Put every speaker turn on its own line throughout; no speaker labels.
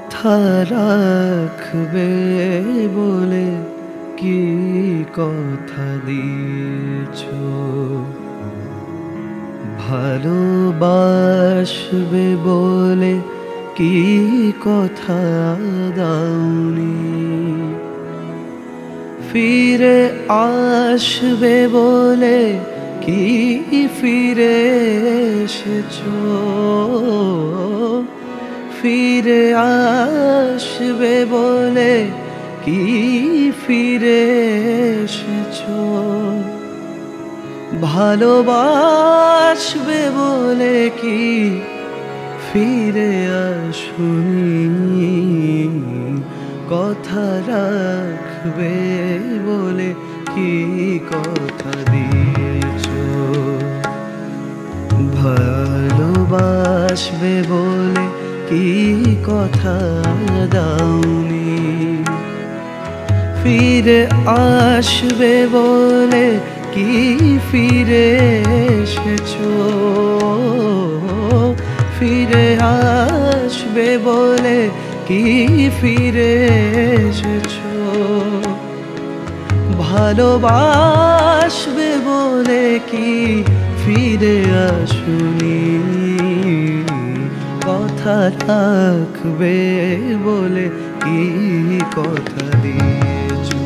কথা রাখবে বলে কি কথা দিয়েছো, ভালোবাসবে বলে কি কথা দাওনি, ফিরে আসবে বলে কি ফিরে এসেছো, ফিরে আসবে বলে কি ফিরে এসেছো, ভালোবাসবে বলে কি ফিরে আসুনি, কথা রাখবে বলে কি কথা দিয়েছো, ভালোবাসবে বলে কি কথা দাওনি, ফিরে আসবে বলে কি ফিরে এসেছো, ফিরে আসবে বলে কি ফিরে এসেছো, ভালোবাসবে বলে কি ফিরে আসুনি, কথা রাখবে বলে কি কথা দিয়েছো।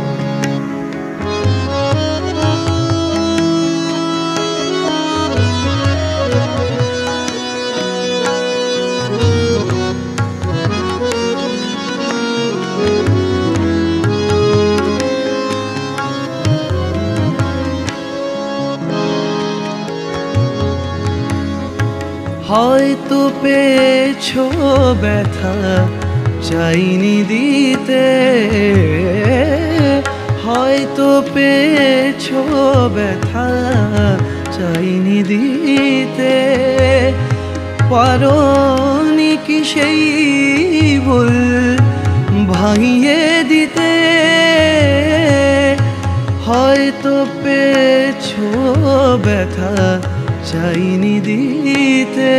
হয়তো পেয়েছো ব্যথা চাইনি দিতে, হয়তো পেয়েছো ব্যথা চাইনি দিতে, পারোনি কি সেই ভুল ভাঙিয়ে দিতে, হয়তো পেয়েছো ব্যথা চাইনি দিতে,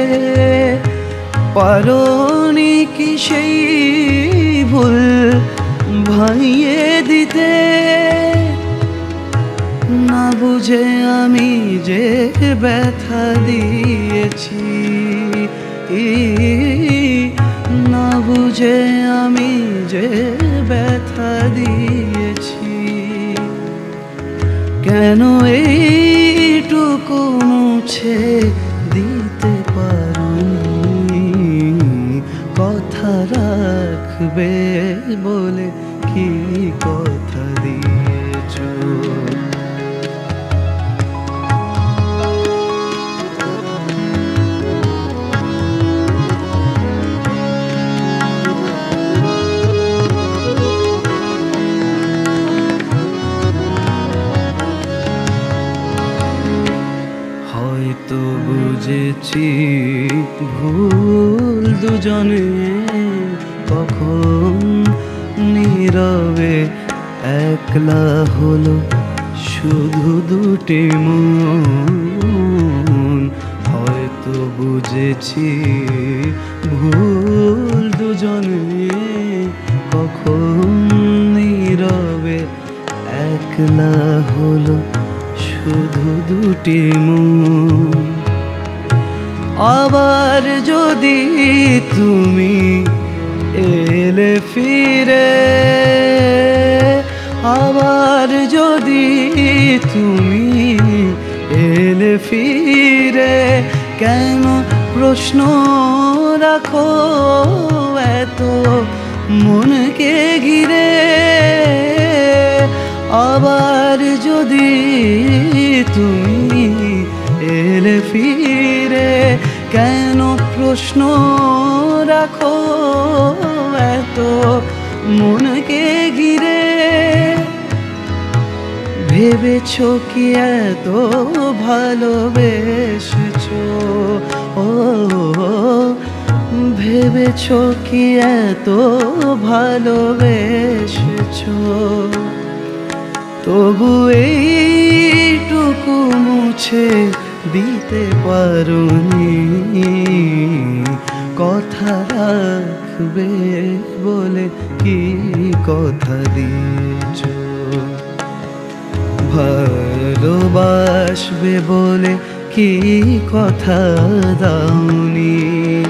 পারোনি কি সেই ভুল ভাঙিয়ে দিতে, না বুঝে আমি যে ব্যথা দিয়েছি, না বুঝে আমি যে ব্যথা দিয়েছি, কেন এইটুকু মুছে দিতে পারোনি, কথা রাখবে বলে কি কথা দিয়েছো। হয়তো বুঝেছি ভুল দুজনে, কখন নীরবে একলা হলো শুধু দুটি মন, হয়তো বুঝেছি ভুল দুজনে, কখন নীরবে একলা হলো শুধু দুটি মন, আবার যদি তুমি এলে ফিরে, আবার যদি তুমি এলে ফিরে, কেন প্রশ্ন রাখো এত মনকে ঘিরে, আবার যদি তুমি এলে ফিরে, কেন প্রশ্ন রাখো এত মনকে ঘিরে, ভেবেছো কি এত ভালোবেসেছো, ও ভেবেছো কি এত ভালোবেসেছো, তবু এইটুকু মুছে দিতে পারোনি, কথা রাখবে বলে কি কথা দিয়েছ, ভালোবাসবে বলে কি কথা দাওনি,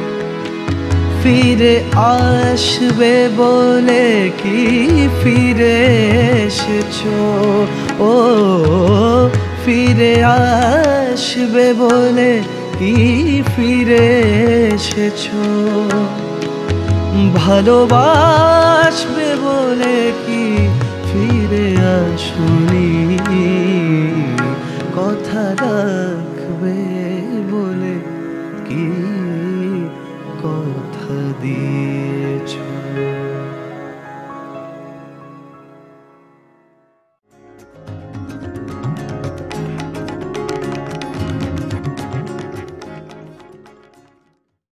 ফিরে আসবে বলে কি ফিরে এসেছো, ও ফিরে আসবে বলে কি ফিরে এসেছো, ভালোবাসবে বলে কি ফিরে আসনি, কথা রাখবে